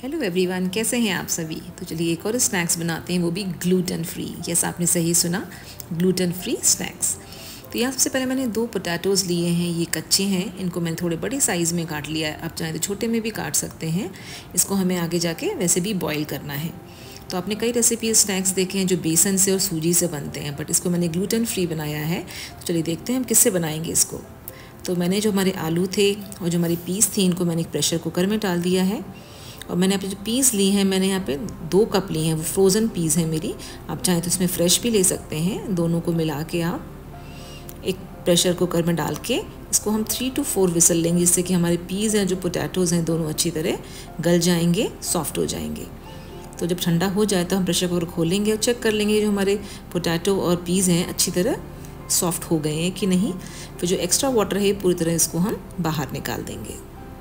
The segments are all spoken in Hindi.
हेलो एवरीवन, कैसे हैं आप सभी। तो चलिए एक और स्नैक्स बनाते हैं, वो भी ग्लूटेन फ्री। यस, आपने सही सुना, ग्लूटेन फ्री स्नैक्स। तो यहाँ सबसे पहले मैंने 2 पोटैटोज़ लिए हैं। ये कच्चे हैं, इनको मैंने थोड़े बड़े साइज़ में काट लिया है। आप चाहें तो छोटे में भी काट सकते हैं। इसको हमें आगे जाके वैसे भी बॉईल करना है। तो आपने कई रेसिपी स्नैक्स देखे हैं जो बेसन से और सूजी से बनते हैं, बट इसको मैंने ग्लूटेन फ्री बनाया है। तो चलिए देखते हैं हम किससे बनाएंगे इसको। तो मैंने जो हमारे आलू थे और जो हमारी पीस थी, इनको मैंने एक प्रेशर कुकर में डाल दिया है। और मैंने यहाँ पे जो पीस ली हैं, मैंने यहाँ पे 2 कप ली हैं, वो फ्रोज़न पीस है मेरी। आप चाहें तो इसमें फ्रेश भी ले सकते हैं। दोनों को मिला के आप एक प्रेशर कुकर में डाल के इसको हम 3 to 4 विसल लेंगे, जिससे कि हमारे पीस हैं, जो पोटैटोज़ हैं, दोनों अच्छी तरह गल जाएंगे, सॉफ्ट हो जाएंगे। तो जब ठंडा हो जाए तो हम प्रेशर कुकर खोलेंगे और चेक कर लेंगे जो हमारे पोटैटो और पीस हैं अच्छी तरह सॉफ्ट हो गए हैं कि नहीं। फिर जो एक्स्ट्रा वाटर है पूरी तरह इसको हम बाहर निकाल देंगे।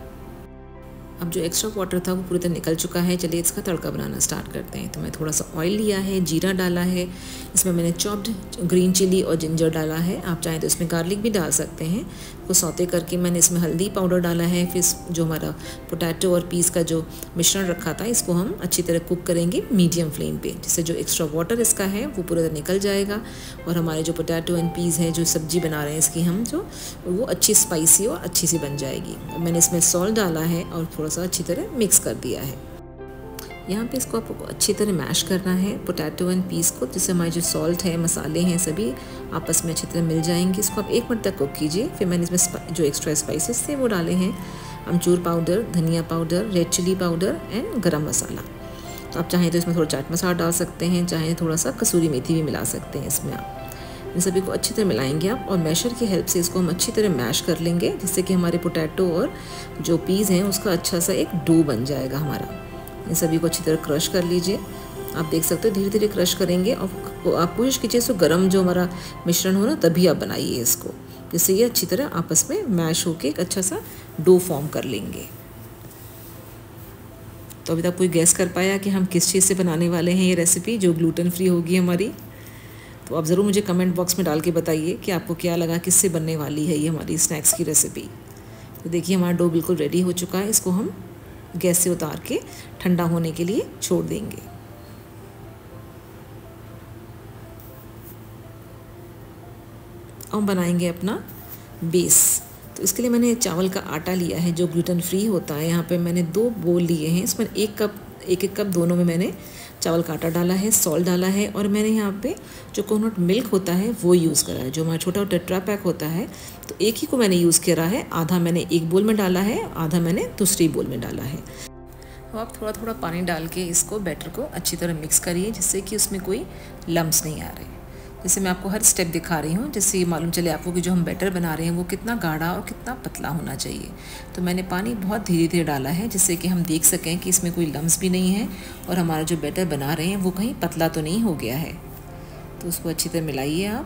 अब जो एक्स्ट्रा वाटर था वो पूरी तरह निकल चुका है। चलिए इसका तड़का बनाना स्टार्ट करते हैं। तो मैं थोड़ा सा ऑयल लिया है, जीरा डाला है, इसमें मैंने चॉप्ड ग्रीन चिली और जिंजर डाला है। आप चाहें तो इसमें गार्लिक भी डाल सकते हैं। तो सौते करके मैंने इसमें हल्दी पाउडर डाला है। फिर जो हमारा पोटैटो और पीस का जो मिश्रण रखा था, इसको हम अच्छी तरह कुक करेंगे मीडियम फ्लेम पे, जिससे जो एक्स्ट्रा वाटर इसका है वो पूरी तरह निकल जाएगा। और हमारे जो पोटैटो एंड पीस हैं, जो सब्जी बना रहे हैं इसकी हम, जो वो अच्छी स्पाइसी और अच्छी सी बन जाएगी। मैंने इसमें सॉल्ट डाला है और थोड़ा सा अच्छी तरह मिक्स कर दिया है। यहाँ पे इसको आपको अच्छी तरह मैश करना है पोटैटो एंड पीस को, जिससे हमारे जो सॉल्ट है, मसाले हैं, सभी आपस में अच्छी तरह मिल जाएंगे। इसको आप 1 मिनट तक कुक कीजिए। फिर मैंने इसमें जो एक्स्ट्रा स्पाइसेस थे वो डाले हैं, अमचूर पाउडर, धनिया powder, red chilli powder and garam masala. तो आप चाहें तो इसमें थोड़ा चाट मसाला डाल सकते हैं, चाहें थोड़ा सा कसूरी मेथी भी मिला सकते हैं इसमें। आप इन सभी को अच्छी तरह मिलाएंगे आप, और मैशर की हेल्प से इसको हम अच्छी तरह मैश कर लेंगे, जिससे कि हमारे पोटैटो और जो पीस हैं उसका अच्छा सा एक डो बन जाएगा हमारा। इन सभी को अच्छी तरह क्रश कर लीजिए। आप देख सकते हो धीरे धीरे क्रश करेंगे, और आप कोशिश कीजिए इसको गर्म जो हमारा मिश्रण हो ना, तभी आप बनाइए इसको, जिससे ये अच्छी तरह आपस में मैश होकर एक अच्छा सा डो फॉर्म कर लेंगे। तो अभी तक कोई गैस कर पाया कि हम किस चीज़ से बनाने वाले हैं ये रेसिपी जो ग्लूटेन फ्री होगी हमारी? तो आप ज़रूर मुझे कमेंट बॉक्स में डाल के बताइए कि आपको क्या लगा, किससे बनने वाली है ये हमारी स्नैक्स की रेसिपी। तो देखिए हमारा डो बिल्कुल रेडी हो चुका है। इसको हम गैस से उतार के ठंडा होने के लिए छोड़ देंगे। और बनाएंगे अपना बेस। तो इसके लिए मैंने चावल का आटा लिया है जो ग्लूटेन फ्री होता है। यहाँ पे मैंने 2 बोल लिए हैं, इसमें एक एक कप दोनों में मैंने चावल का आटा डाला है, सॉल्ट डाला है, और मैंने यहाँ पे जो कोकोनट मिल्क होता है वो यूज़ करा है, जो हमारा छोटा टेट्रा पैक होता है। तो एक ही को मैंने यूज़ करा है, आधा मैंने एक बोल में डाला है, आधा मैंने दूसरी बोल में डाला है। तो आप थोड़ा थोड़ा पानी डाल के इसको बैटर को अच्छी तरह मिक्स करिए, जिससे कि उसमें कोई लम्स नहीं आ रहे। जैसे मैं आपको हर स्टेप दिखा रही हूँ, जिससे ये मालूम चले आपको कि जो हम बैटर बना रहे हैं वो कितना गाढ़ा और कितना पतला होना चाहिए। तो मैंने पानी बहुत धीरे धीरे डाला है, जिससे कि हम देख सकें कि इसमें कोई लम्स भी नहीं है, और हमारा जो बैटर बना रहे हैं वो कहीं पतला तो नहीं हो गया है। तो उसको अच्छी तरह मिलाइए आप।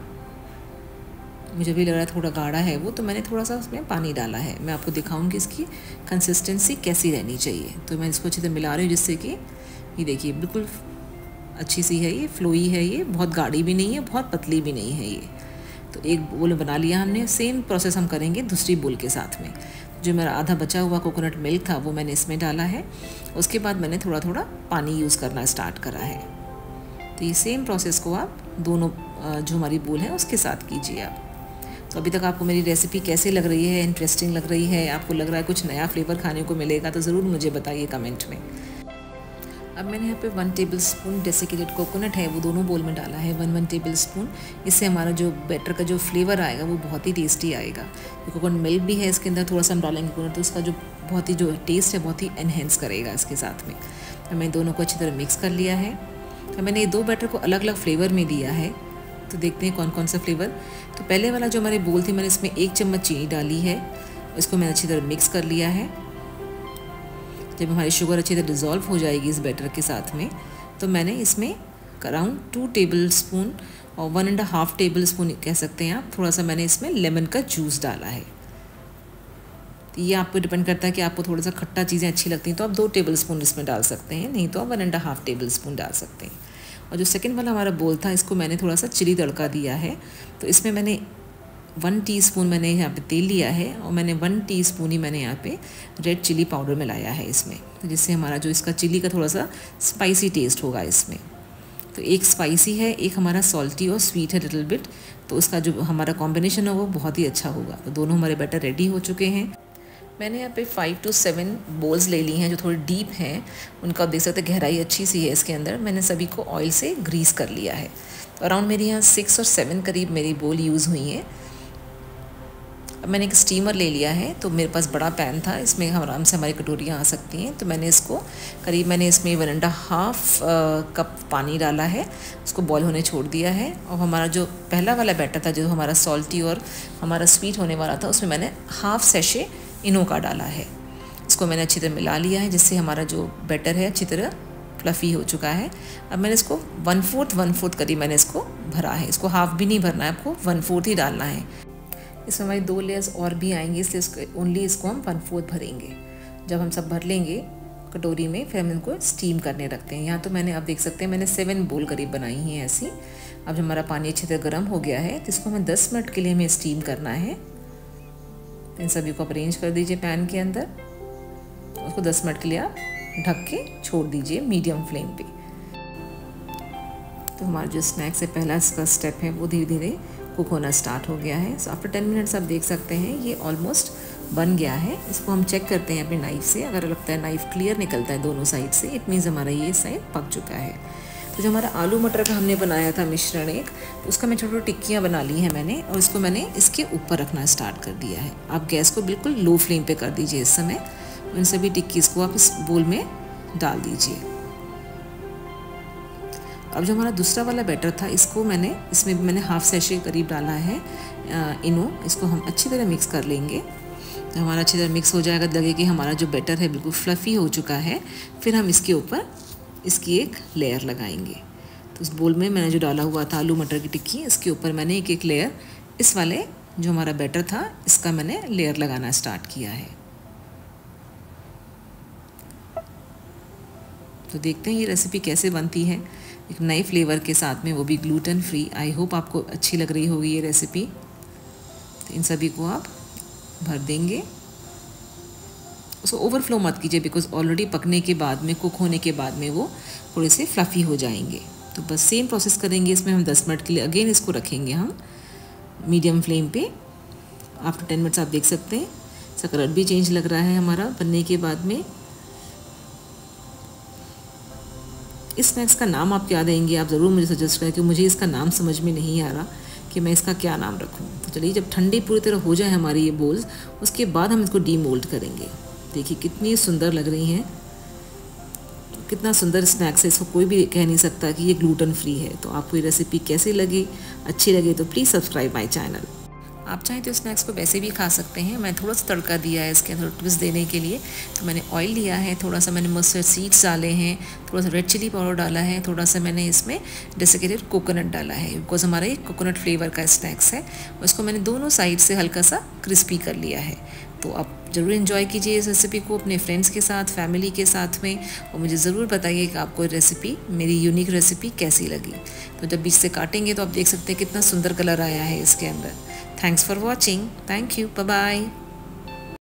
मुझे भी लग रहा है थोड़ा गाढ़ा है वो, तो मैंने थोड़ा सा उसमें पानी डाला है। मैं आपको दिखाऊंगी इसकी कंसिस्टेंसी कैसी रहनी चाहिए। तो मैं इसको अच्छी तरह मिला रही हूँ, जिससे कि ये देखिए बिल्कुल अच्छी सी है, ये फ्लोई है, ये बहुत गाढ़ी भी नहीं है, बहुत पतली भी नहीं है ये। तो एक बोल बना लिया हमने। सेम प्रोसेस हम करेंगे दूसरी बोल के साथ में। जो मेरा आधा बचा हुआ कोकोनट मिल्क था वो मैंने इसमें डाला है। उसके बाद मैंने थोड़ा थोड़ा पानी यूज़ करना स्टार्ट करा है। तो ये सेम प्रोसेस को आप दोनों जो हमारी बोल है उसके साथ कीजिए आप। तो अभी तक आपको मेरी रेसिपी कैसी लग रही है? इंटरेस्टिंग लग रही है? आपको लग रहा है कुछ नया फ्लेवर खाने को मिलेगा? तो ज़रूर मुझे बताइए कमेंट में। अब मैंने यहाँ पे 1 टेबलस्पून डेसिकेटेड कोकोनट है वो दोनों बोल में डाला है, 1 टेबलस्पून। इससे हमारा जो बैटर का जो फ्लेवर आएगा वो बहुत ही टेस्टी आएगा। कोकोनट मिल्क भी है इसके अंदर, थोड़ा सा हम डालेंगे कोकोनट, तो उसका जो बहुत ही जो टेस्ट है बहुत ही एनहेंस करेगा इसके साथ में। तो मैंने दोनों को अच्छी तरह मिक्स कर लिया है। तो मैंने ये 2 बैटर को अलग अलग फ्लेवर में दिया है। तो देखते हैं कौन कौन सा फ्लेवर। तो पहले वाला जो हमारी बोल थी, मैंने इसमें 1 चम्मच चीनी डाली है। इसको मैंने अच्छी तरह मिक्स कर लिया है। जब हमारी शुगर अच्छी तरह डिज़ोल्व हो जाएगी इस बैटर के साथ में, तो मैंने इसमें अराउंड 2 टेबलस्पून और 1.5 टेबलस्पून कह सकते हैं आप, थोड़ा सा मैंने इसमें लेमन का जूस डाला है। तो ये आपको डिपेंड करता है कि आपको थोड़ा सा खट्टा चीज़ें अच्छी लगती हैं तो आप 2 टेबलस्पून इसमें डाल सकते हैं, नहीं तो आप 1.5 टेबलस्पून डाल सकते हैं। और जो सेकेंड वाला हमारा बोल था, इसको मैंने थोड़ा सा चिली तड़का दिया है। तो इसमें मैंने 1 टीस्पून मैंने यहाँ पे तेल लिया है, और मैंने 1 टीस्पून ही मैंने यहाँ पे रेड चिली पाउडर मिलाया है इसमें। तो जिससे हमारा जो इसका चिली का थोड़ा सा स्पाइसी टेस्ट होगा इसमें। तो एक स्पाइसी है, एक हमारा सॉल्टी और स्वीट है लिटिल बिट, तो उसका जो हमारा कॉम्बिनेशन है वो बहुत ही अच्छा होगा। तो दोनों हमारे बैटर रेडी हो चुके हैं। मैंने यहाँ पे 5 to 7 बोल्स ले ली हैं जो थोड़ी डीप हैं, उनका आप देख सकते हैं गहराई अच्छी सी है इसके अंदर। मैंने सभी को ऑयल से ग्रीस कर लिया है। तो अराउंड मेरी यहाँ 6 और 7 करीब मेरी बोल यूज़ हुई हैं। अब मैंने एक स्टीमर ले लिया है, तो मेरे पास बड़ा पैन था, इसमें हम आराम से हमारी कटोरियाँ आ सकती हैं। तो मैंने इसको मैंने इसमें 1.5 कप पानी डाला है, उसको बॉयल होने छोड़ दिया है। और हमारा जो पहला वाला बैटर था जो हमारा सॉल्टी और हमारा स्वीट होने वाला था, उसमें मैंने हाफ सैशे इनो का डाला है। इसको मैंने अच्छी तरह मिला लिया है, जिससे हमारा जो बैटर है अच्छी तरह फ्लफ़ी हो चुका है। अब मैंने इसको 1/4 करीब मैंने इसको भरा है। इसको हाफ भी नहीं भरना है, आपको 1/4 ही डालना है। इसमें हमारी 2 लेयर्स और भी आएंगी, इसलिए ओनली इसको हम 1/4 भरेंगे। जब हम सब भर लेंगे कटोरी में, फिर हम इनको स्टीम करने रखते हैं। यहाँ तो मैंने आप देख सकते हैं मैंने 7 बोल करीब बनाई हैं ऐसी। अब जब हमारा पानी अच्छी तरह गर्म हो गया है, तो इसको हमें 10 मिनट के लिए हमें स्टीम करना है। इन सभी को आप अरेंज कर दीजिए पैन के अंदर। उसको 10 मिनट के लिए आप ढक के छोड़ दीजिए मीडियम फ्लेम पे। तो हमारा जो स्नैक्स है पहला इसका स्टेप है वो धीरे धीरे कुक होना स्टार्ट हो गया है। सो आफ्टर 10 मिनट्स आप देख सकते हैं ये ऑलमोस्ट बन गया है। इसको हम चेक करते हैं अपने नाइफ़ से। अगर लगता है नाइफ़ क्लियर निकलता है दोनों साइड से, इट मीन्स हमारा ये साइड पक चुका है। तो जो हमारा आलू मटर का हमने बनाया था मिश्रण एक, तो उसका मैं छोटी छोटी टिक्कियाँ बना ली हैं मैंने, और इसको मैंने इसके ऊपर रखना स्टार्ट कर दिया है। आप गैस को बिल्कुल लो फ्लेम पे कर दीजिए इस समय। उन सभी टिक्कीज़ को आप इस बोल में डाल दीजिए। अब जो हमारा दूसरा वाला बैटर था, इसमें भी मैंने हाफ सैशे करीब डाला है इनो। इसको हम अच्छी तरह मिक्स कर लेंगे। तो हमारा अच्छी तरह मिक्स हो जाएगा, लगे कि हमारा जो बैटर है बिल्कुल फ्लफ़ी हो चुका है। फिर हम इसके ऊपर इसकी एक लेयर लगाएंगे। तो उस बोल में मैंने जो डाला हुआ था आलू मटर की टिक्की, इसके ऊपर मैंने एक एक लेयर इस वाले जो हमारा बैटर था इसका मैंने लेयर लगाना स्टार्ट किया है। तो देखते हैं ये रेसिपी कैसे बनती है एक नए फ्लेवर के साथ में, वो भी ग्लूटेन फ्री। आई होप आपको अच्छी लग रही होगी ये रेसिपी। तो इन सभी को आप भर देंगे। उसको ओवरफ्लो मत कीजिए, बिकॉज ऑलरेडी पकने के बाद में, कुक होने के बाद में वो थोड़े से फ्लफ़ी हो जाएंगे। तो बस सेम प्रोसेस करेंगे। इसमें हम 10 मिनट के लिए अगेन इसको रखेंगे हम मीडियम फ्लेम पे। आफ्टर 10 मिनट्स आप देख सकते हैं इसका कलर भी चेंज लग रहा है हमारा बनने के बाद में। इस स्नैक्स का नाम आप क्या देंगे, आप ज़रूर मुझे सजेस्ट करें, कि मुझे इसका नाम समझ में नहीं आ रहा कि मैं इसका क्या नाम रखूं। तो चलिए जब ठंडी पूरी तरह हो जाए हमारी ये बोल्स, उसके बाद हम इसको डीमोल्ड करेंगे। देखिए कितनी सुंदर लग रही हैं, कितना सुंदर स्नैक्स है। इसको कोई भी कह नहीं सकता कि ये ग्लूटेन फ्री है। तो आपको ये रेसिपी कैसी लगी, अच्छी लगी तो प्लीज़ सब्सक्राइब माई चैनल। आप चाहें तो स्नैक्स को वैसे भी खा सकते हैं। मैं थोड़ा सा तड़का दिया है इसके अंदर ट्विस्ट देने के लिए। तो मैंने ऑयल लिया है, थोड़ा सा मैंने मस्टर्ड सीड्स डाले हैं, थोड़ा सा रेड चिली पाउडर डाला है, थोड़ा सा मैंने इसमें डेसिकेटेड कोकोनट डाला है, बिकॉज हमारा ये कोकोनट फ्लेवर का स्नैक्स है। उसको मैंने दोनों साइड से हल्का सा क्रिस्पी कर लिया है। तो आप ज़रूर इन्जॉय कीजिए इस रेसिपी को अपने फ्रेंड्स के साथ, फैमिली के साथ में, और मुझे ज़रूर बताइए कि आपको रेसिपी, मेरी यूनिक रेसिपी कैसी लगी। तो जब बीच से काटेंगे तो आप देख सकते हैं कितना सुंदर कलर आया है इसके अंदर। Thanks for watching. Thank you. Bye bye.